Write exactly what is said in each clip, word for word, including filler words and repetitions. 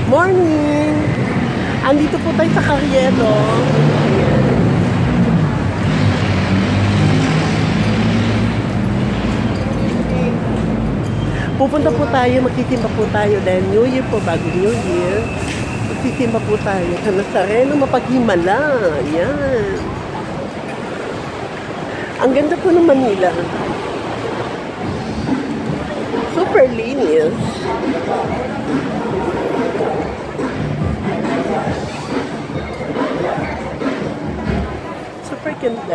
Morning! Andito po tayo sa Carriedo. Pupunta po tayo, magsisimba po tayo dahil New Year po, bago New Year. Magsisimba po tayo sa Nazareno, Mapaghimala. Yan. Ang ganda po ng Manila. Super linis. Super ganda.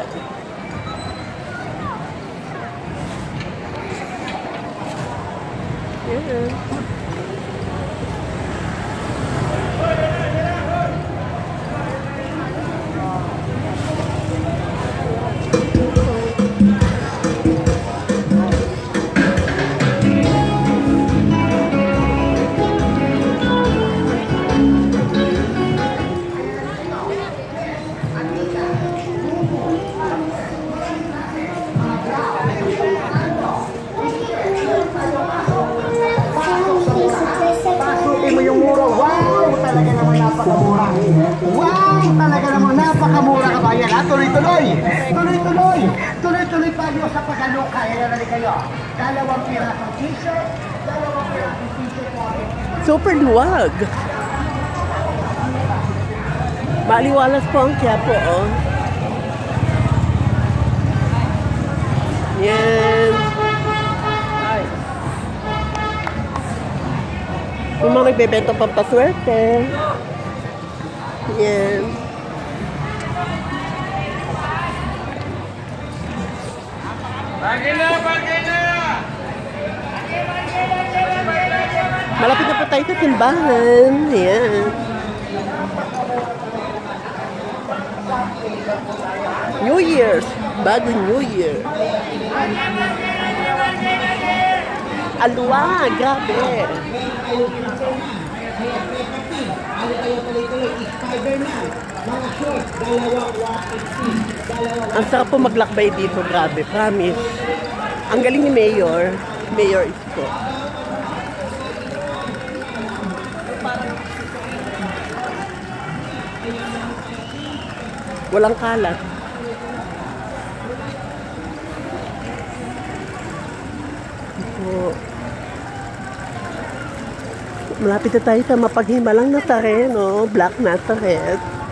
Yeah. Napakamura. Wow! Talaga naman napakamura ka ba yan, ha? Tuloy-tuloy! Tuloy-tuloy! Tuloy-tuloy tayo sa paghaluka. Yan na rin kayo. Dalawang pirasong t-shirt, dalawang pirasong t-shirt. Super luwag. Maliwalas po ang Quiapo, oh. Yan. Yung mga nagbebenta pampaswerte. Yan. Bagay na! Bagay na! Malapit na po tayo sa simbahan. Yan. New Year's. Bago New Year. Alwa, grabe. Ang sarap po maglakbay dito, grabe, promise. Ang galing ni Mayor, Mayor Isko. Walang kalat. Ito. Malapit na tayo sa Mapaghimalang Nazareno, Black Nazareth.